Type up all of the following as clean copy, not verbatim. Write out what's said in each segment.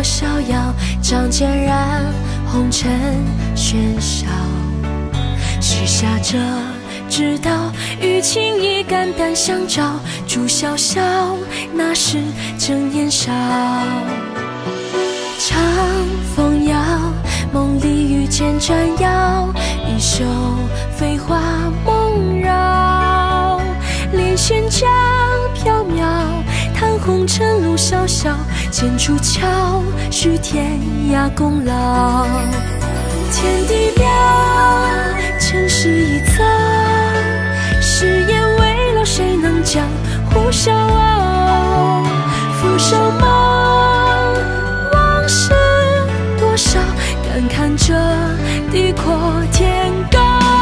逍遥，仗剑染红尘喧嚣。许下这直到与情意肝胆相照，祝潇潇，那时正年少。长风摇，梦里遇见斩妖，一袖飞花梦绕。连弦交缥缈，叹红尘路萧萧，剑出鞘，许天涯功劳。天地渺，尘世一遭，誓言未了，谁能将呼啸傲？俯首梦，往事多少，感叹这地阔天高。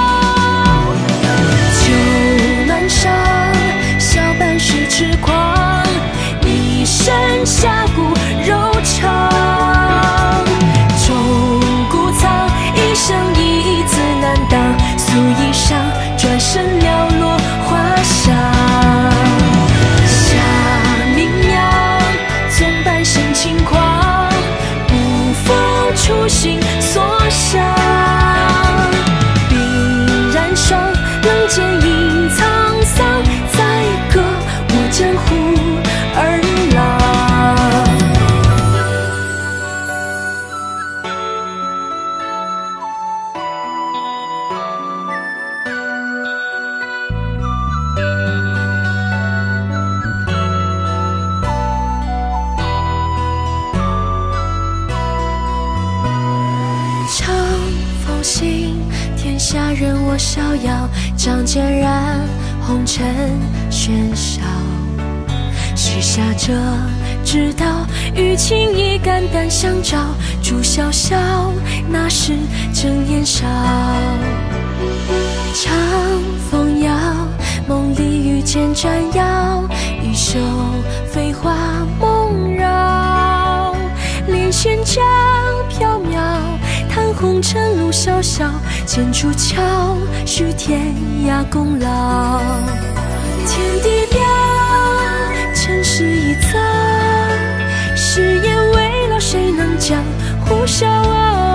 酒满觞，笑半世痴狂，一身侠骨柔肠。钟鼓藏，一生一字难当，素衣裳，转身寥落花香。侠名扬，纵半生轻狂，不负初心所想。鬓染霜，冷剑影沧桑，载歌我江湖儿郎。长风行，天下任我逍遥，仗剑染红尘喧嚣。许下这直到与情意肝胆相照，祝潇潇，那时正年少。长风摇，梦里遇见斩妖，一袖飞花梦绕。连弦交缥缈，叹红尘路萧萧，剑出鞘，许天涯功劳。天地渺，尘世一遭，誓言未了，谁能将呼啸傲？